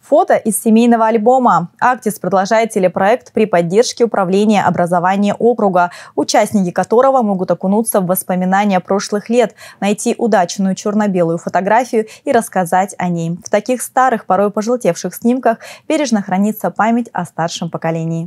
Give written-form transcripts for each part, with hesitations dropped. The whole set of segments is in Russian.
Фото из семейного альбома. Актис продолжает телепроект при поддержке Управления образования округа, участники которого могут окунуться в воспоминания прошлых лет, найти удачную черно-белую фотографию и рассказать о ней. В таких старых, порой пожелтевших снимках бережно хранится память о старшем поколении.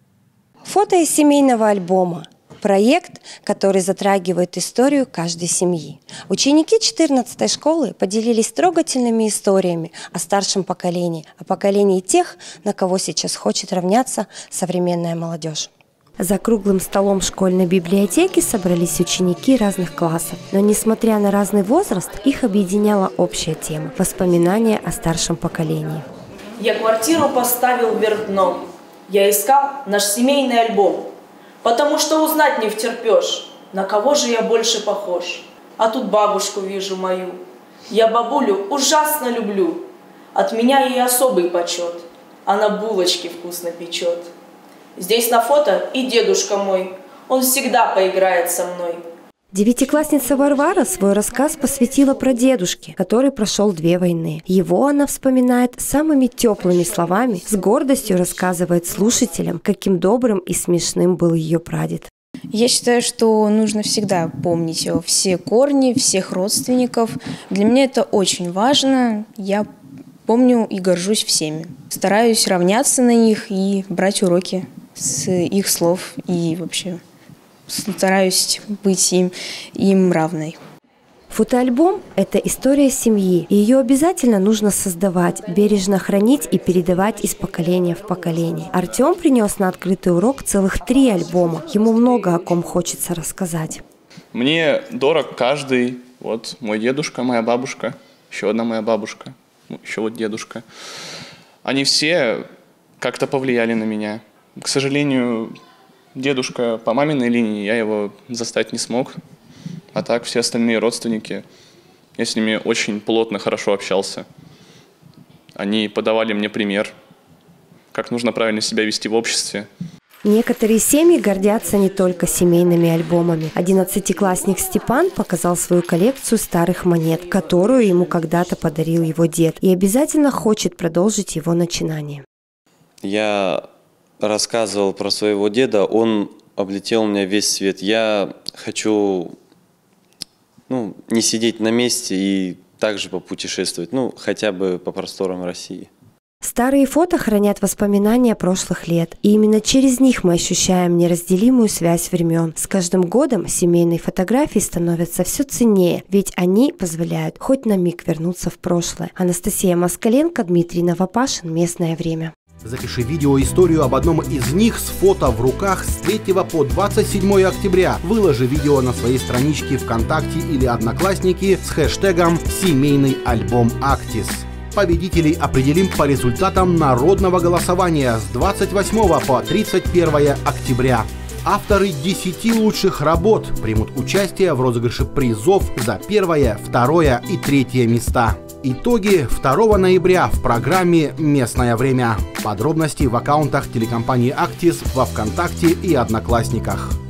Фото из семейного альбома. Проект, который затрагивает историю каждой семьи. Ученики 14-й школы поделились трогательными историями о старшем поколении, о поколении тех, на кого сейчас хочет равняться современная молодежь. За круглым столом школьной библиотеки собрались ученики разных классов. Но несмотря на разный возраст, их объединяла общая тема – воспоминания о старшем поколении. Я квартиру поставил вверх дном. Я искал наш семейный альбом. Потому что узнать не втерпешь, на кого же я больше похож. А тут бабушку вижу мою. Я бабулю ужасно люблю. От меня ей особый почет. Она булочки вкусно печет. Здесь на фото и дедушка мой. Он всегда поиграет со мной. Девятиклассница Варвара свой рассказ посвятила прадедушке, который прошел 2 войны. Его она вспоминает самыми теплыми словами, с гордостью рассказывает слушателям, каким добрым и смешным был ее прадед. Я считаю, что нужно всегда помнить все корни, всех родственников. Для меня это очень важно. Я помню и горжусь всеми. Стараюсь равняться на них и брать уроки с их слов и вообще стараюсь быть им равной. Фотоальбом – это история семьи, и ее обязательно нужно создавать, бережно хранить и передавать из поколения в поколение. Артем принес на открытый урок целых 3 альбома. Ему много о ком хочется рассказать. Мне дорог каждый. Вот мой дедушка, моя бабушка, еще одна моя бабушка, еще вот дедушка. Они все как-то повлияли на меня. К сожалению, дедушка по маминой линии, я его застать не смог. А так все остальные родственники, я с ними очень плотно, хорошо общался. Они подавали мне пример, как нужно правильно себя вести в обществе. Некоторые семьи гордятся не только семейными альбомами. 11-классник Степан показал свою коллекцию старых монет, которую ему когда-то подарил его дед, и обязательно хочет продолжить его начинание. Я рассказывал про своего деда, он облетел у меня весь свет. Я хочу не сидеть на месте и также попутешествовать, хотя бы по просторам России. Старые фото хранят воспоминания прошлых лет, и именно через них мы ощущаем неразделимую связь времен. С каждым годом семейные фотографии становятся все ценнее, ведь они позволяют хоть на миг вернуться в прошлое. Анастасия Москаленко, Дмитрий Новопашин. Местное время. Запиши видеоисторию об одном из них с фото в руках с 3 по 27 октября. Выложи видео на своей страничке ВКонтакте или Одноклассники с хэштегом «Семейный альбом Актис». Победителей определим по результатам народного голосования с 28 по 31 октября. Авторы 10 лучших работ примут участие в розыгрыше призов за 1, 2 и 3 места. Итоги 2 ноября в программе «Местное время». Подробности в аккаунтах телекомпании «Актис» во ВКонтакте и Одноклассниках.